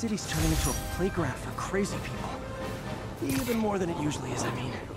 city's turning into a playground for crazy people. Even more than it usually is, I mean.